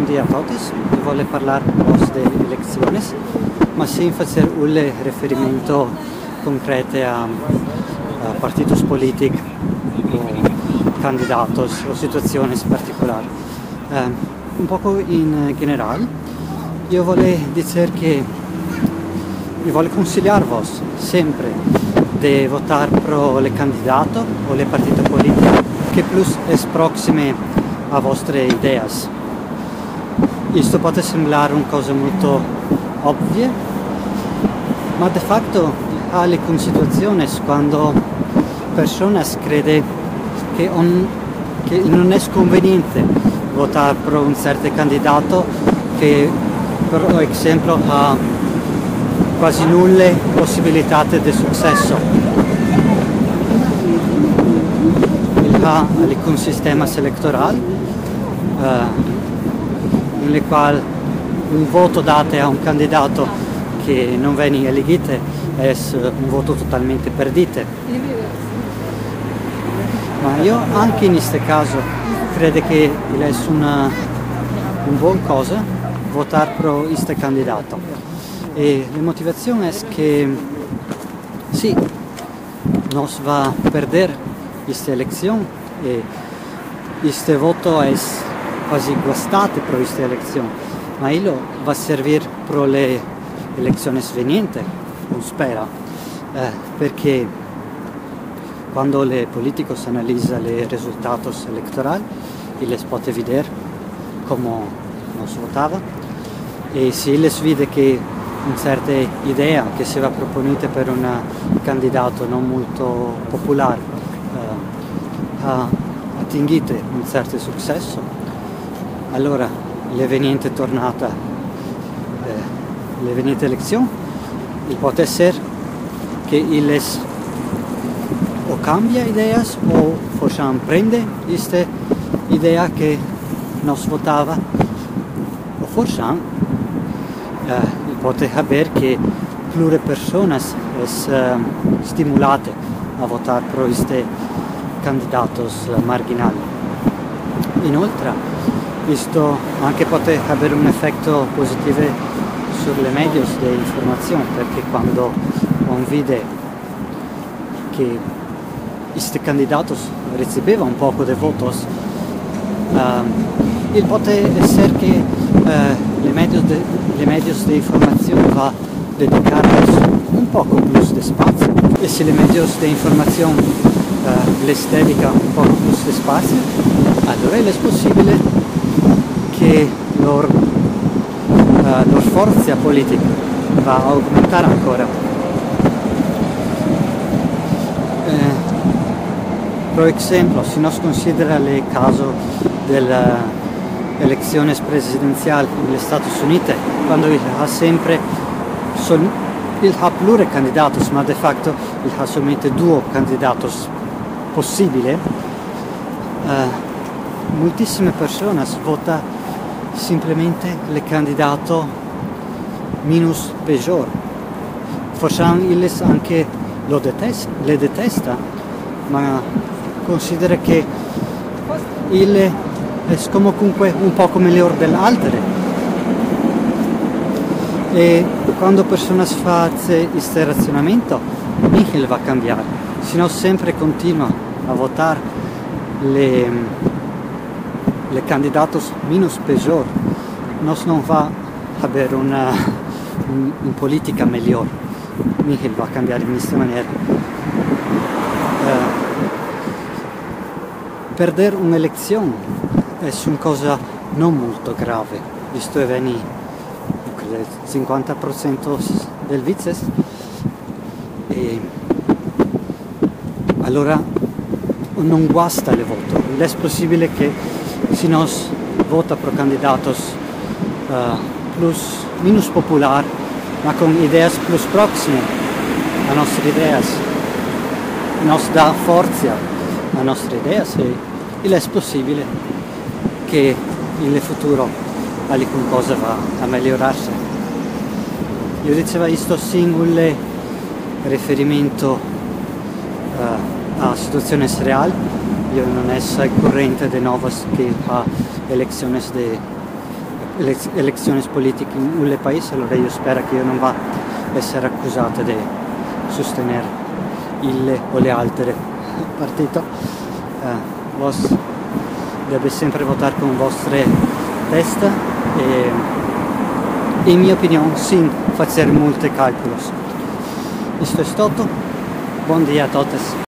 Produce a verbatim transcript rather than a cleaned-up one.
dia a todos. Eu vou falar de eleições, mas sem fazer um referimento concreto a, a partidos políticos ou candidatos ou situações particulares. Uh, um pouco em geral, eu vou dizer que eu vou consigliar-vos sempre de votar pro le candidato o le partito politico che plus es proxime a vostre ideas. Isto pode sembrar una cosa molto ovvia, ma de facto ha le situaciones quando personas crede che, on, che non è conveniente votare per un certo candidato che per esempio ha quasi nulle possibilità di successo. Il ha un sistema elettorale uh, in cui un voto dato a un candidato che non viene elegito è un voto totalmente perdito. Ma io anche in questo caso credo che è una, una buona cosa votare per questo candidato. E la motivazione è che sì, nos va a perder questa elezione e questo voto è quasi guastato per questa elezione, ma illo va a servire per le elezioni svenienti, non spera, eh, perché quando le politicos analizzano i risultati elettorali, les può vedere come nos votava e se les vede che una certa idea che si va proponita per un candidato non molto popolare eh, ha ottenuto un certo successo, allora l'eveniente tornata, eh, l'eveniente elezione, il può essere che il o cambia idee o forse prende questa idea che nos votava o forse eh, può avere che plure persone sono uh, stimolate a votare per questi candidati marginali. Inoltre, questo anche può avere un effetto positivo sulle medie di informazione, perché quando un vede che questi candidati ricevevano un poco di voti, uh, il può essere che uh, le medios de, le medios de informazione va a dedicarles un poco più di spazio e se le medios de informazione uh, les dedica un poco più di spazio, allora è possibile che loro uh, loro forza politica va a aumentare ancora. Eh, per esempio, se non si considera il caso del elecciones presidenziali negli Stati Uniti, quando il ha sempre sol, il ha plure candidati, ma de facto il ha solamente due candidati possibili, eh, moltissime persone votano semplicemente il candidato minus peggiore. Forse anche lo detesta, le detesta, ma considera che il è comunque un poco migliore dell'altro e quando persona fa questo razionamento niente va a cambiare, se no sempre continua a votare le, le candidati minus peggiori, non va a avere una, un, un politica migliore, niente va a cambiare in questa maniera. Eh, perdere un'elezione è una cosa non molto grave, visto che viene il cinquanta per cento del vizes e allora non guasta il voto. È possibile che si nos vota per candidatos uh, plus, minus popolari ma con idee più prossime a nostre idee, nos dà forza a nostre idee e è possibile che nel futuro alcuna cosa va a migliorarsi. Io dicevo questo singolo riferimento uh, a situazioni reali, io non sono corrente di nuove che ha elezioni di elezioni politiche in un paese, allora io spero che io non va a essere accusata di sostenere il o le altre partito. Eh, vos deve sempre votare con vostre teste e in mia opinione sin fare molti calcoli. Questo è tutto, buon dia a tutti.